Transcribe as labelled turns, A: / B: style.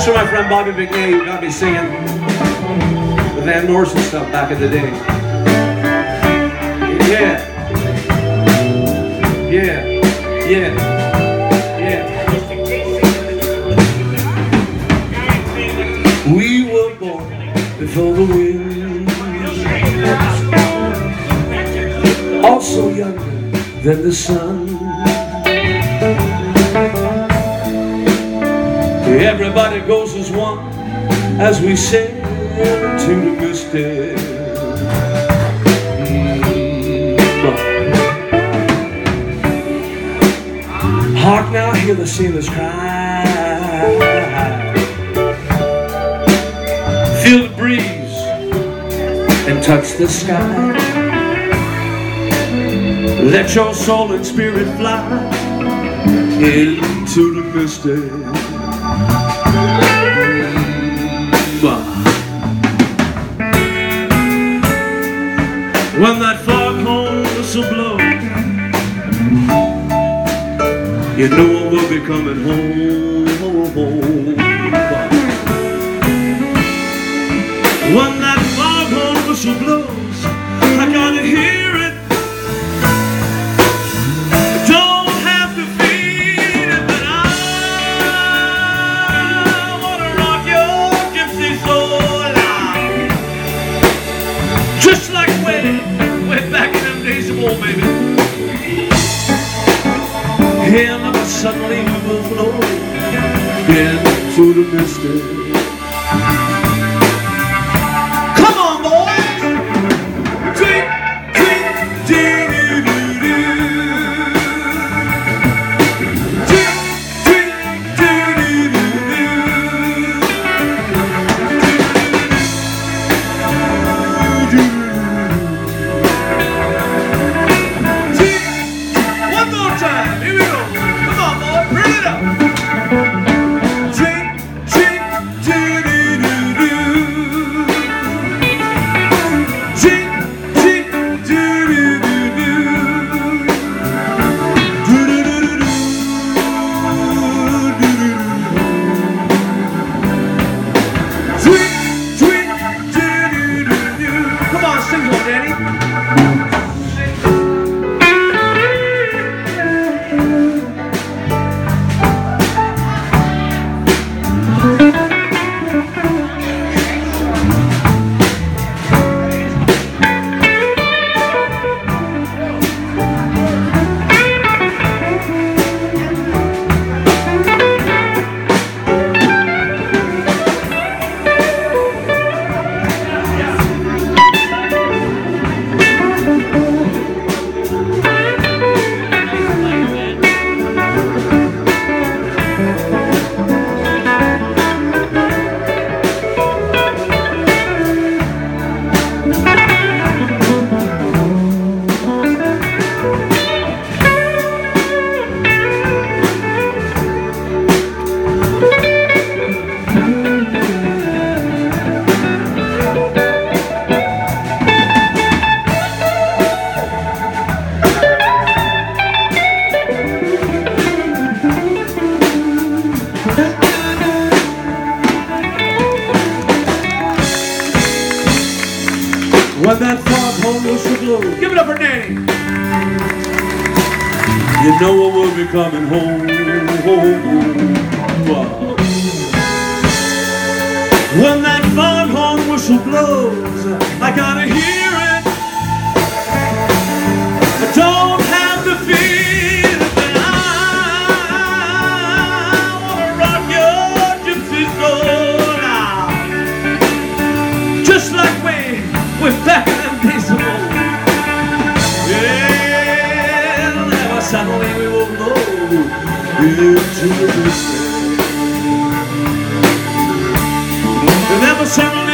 A: This is my friend Bobby McNay, who got me singing the Van Morrison stuff back in the day. Yeah. Yeah. Yeah. Yeah. We were born before the wind, also younger than the sun. Everybody goes as one as we sail to the misty. Hark now, hear the sailors cry. Feel the breeze and touch the sky. Let your soul and spirit fly into the misty. When that foghorn whistle blows, you know we'll be coming home. When that foghorn whistle blows, I gotta hear it. Don't have to feel it, but I wanna rock your gypsy soul out, just like way back in them days of old, baby. Here, look, suddenly we will flow into the misty. Come on, boys! Tweet, tweet, doo-doo-doo-doo. Tweet, tweet, doo-doo-doo-doo. Tweet. One more time, here we go. Come on, boy, bring it up. Tweet, tweet, doo-doo-doo-doo. Tweet, tweet, doo-doo-doo-doo. Doo-doo-doo-doo-doo. Tweet, tweet, doo-doo-doo-doo. Come on, sing one, Danny. When that foghorn whistle blows, give it up for Danny. You know we'll be coming home. When that foghorn whistle blows, I gotta hear it. I don't have to feel it, but I wanna rock your gypsy soul out, just like we're back in them days of old. Yeah, never suddenly we will go into the misty. Never suddenly